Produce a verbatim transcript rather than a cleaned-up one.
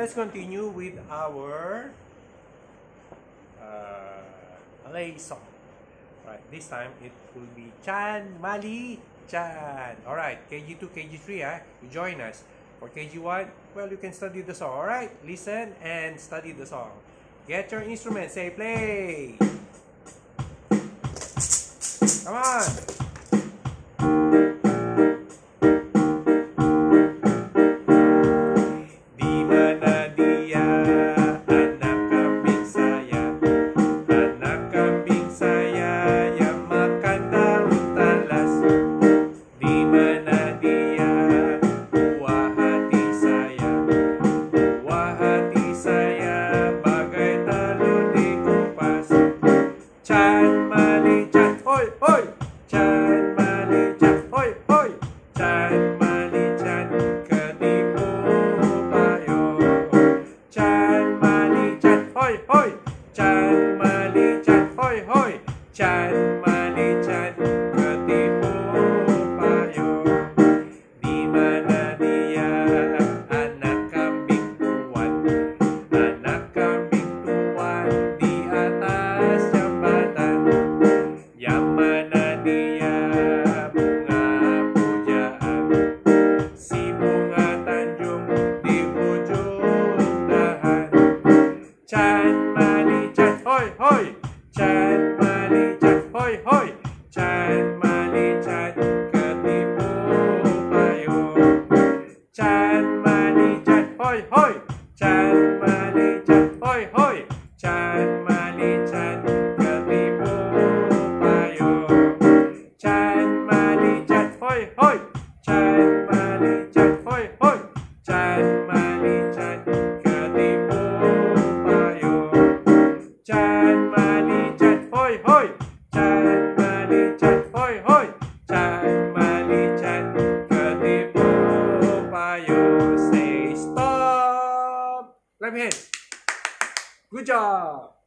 let's continue with our uh, Malay song. Right, this time it will be Chan Mali Chan. Alright, K G two, K G three, ah, you join us. For K G one, well, you can study the song. Alright, listen and study the song. Get your instrument, say play. Come on. Chan Mali Chan, hoy hoy. Chan Mali Chan, hoy hoy. Chan Mali Chan, ketipu payo. Chan Mali Chan, hoy hoy. Chan Mali Chan, hoy hoy. Chan Mali Chan, ketipu payo. Di mana dia anak kambing tuan, anak kambing tuan di atas jambatan. Yang mana dia bunga pujaan, si bunga Tanjung di ujung dahan. Chan Mali Chan, hoy hoy. Chan Mali Chan, hoy hoy. Chan Mali Chan, ketipu payo. Chan Mali Chan, hoy hoy. Chan Mali Chan, hoy hoy. Chan Mali Chan, ketipu payo. Chan Mali Chan, hoy hoy. Chan Mali Chan, hoy hoy. Chan Mali Chan, ketipu payo. Chan Mali Chan, hoy hoy. Chan Mali Chan, hoy hoy. Chan Mali Chan, ketipu payo. Say stop. Clap your hands. Good job.